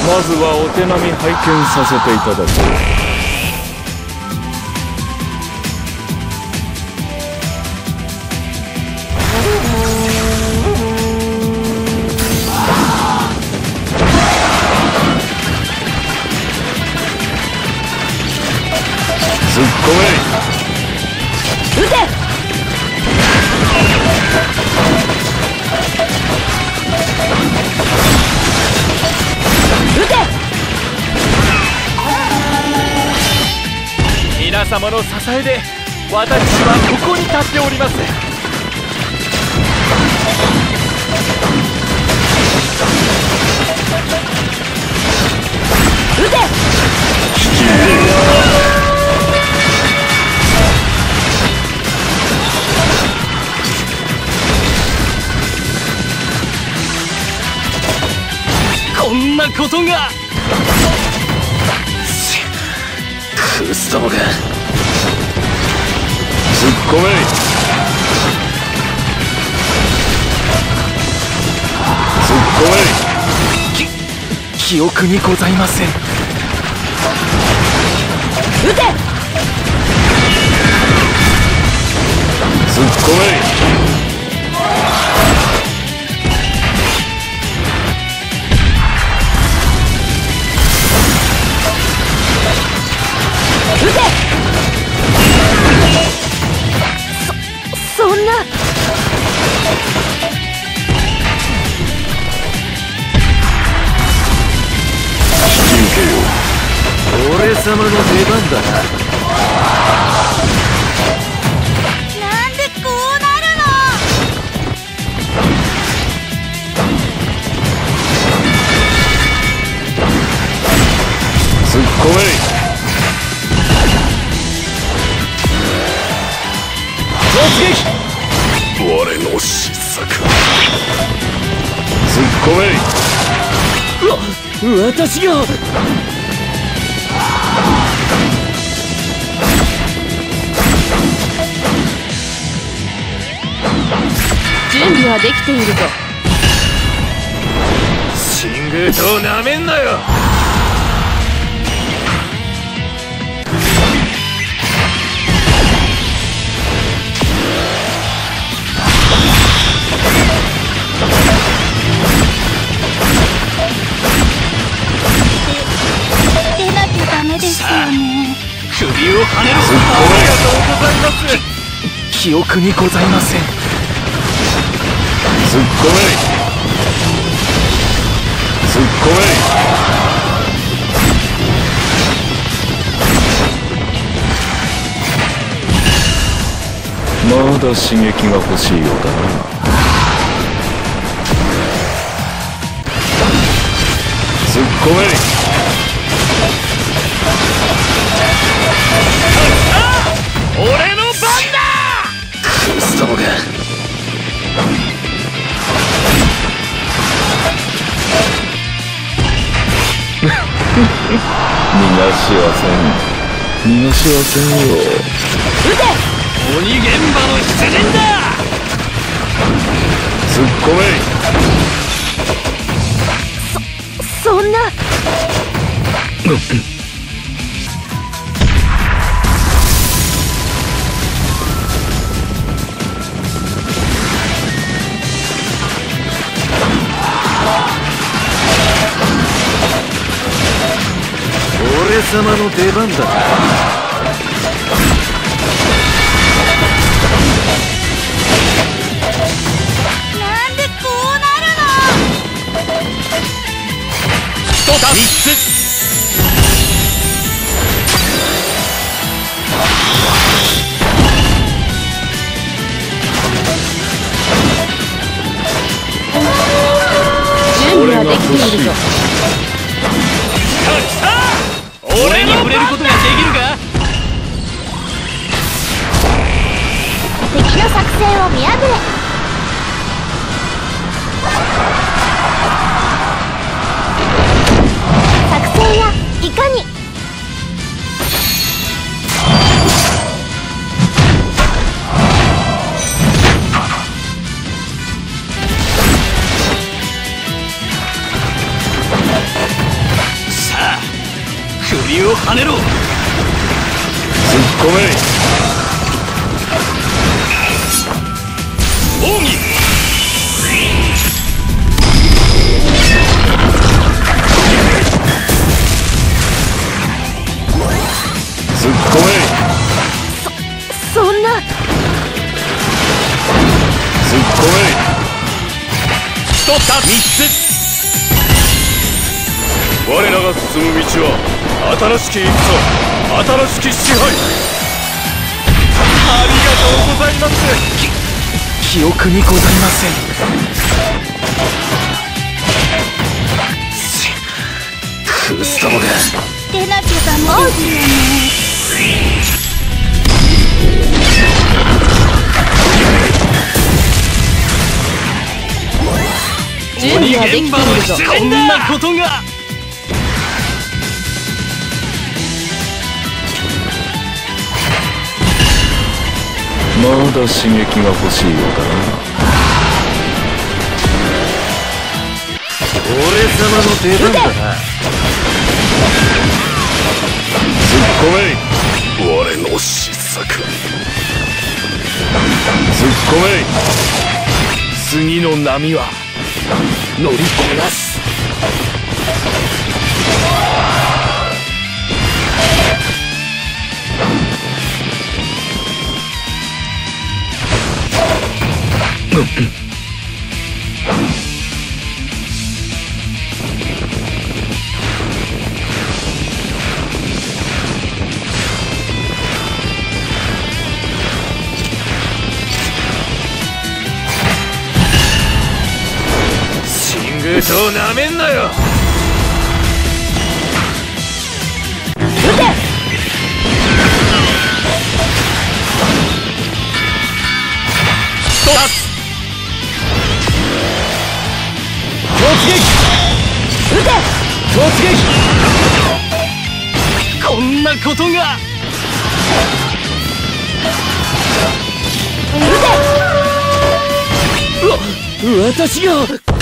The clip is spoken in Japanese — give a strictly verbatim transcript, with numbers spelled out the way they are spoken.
まずはお手並み拝見させていただこう。突っ込め。撃て。撃て。皆様の支えで私はここに立っております。撃て。こんなことが。クスどもが。突っ込め。突っ込め。き記憶にございません。撃て。突っ込め。撃て。そ、そんな。引き受けよう。俺様の出番だな。なんでこうなるの。突っ込め。我の失策。突っ込め。うわ、私が。準備はできているぞ。新宮となめんなよ。出なきゃダメですよね。首をはねろ。ありがとうございます。記憶にございません。突っ込め。突っ込め。まだ刺激が欲しいようだな。突っ込め。俺の番だ。クスどもが。逃がしはせん。逃がしはせんよ。撃て。鬼現場の出陣だ。突っ込め。そ、そんな。俺様の出番だ。なんでこうなるの。一つみっつ。準備はできているぞ。俺に触れることができるか。敵の作戦を見破れ。作戦やいかに。 首をはねろ。突っ込め。奥義。突っ込め。 そそんな。 突っ込め。一つ三つ。我らが進む道は新しき戦、新しき支配。ありがとうございます。き記憶にございません。クソが出なきゃダメですよね。準備はできているぞ。 こんなことが。まだ刺激が欲しいようだな。俺様の出番だな。突っ込め。我の失策。突っ込め。次の波は乗りこなす。新宮島をなめんなよ。 撃て。 突撃。 撃て。 突撃。こんなことが。 撃て。 うわ、私が。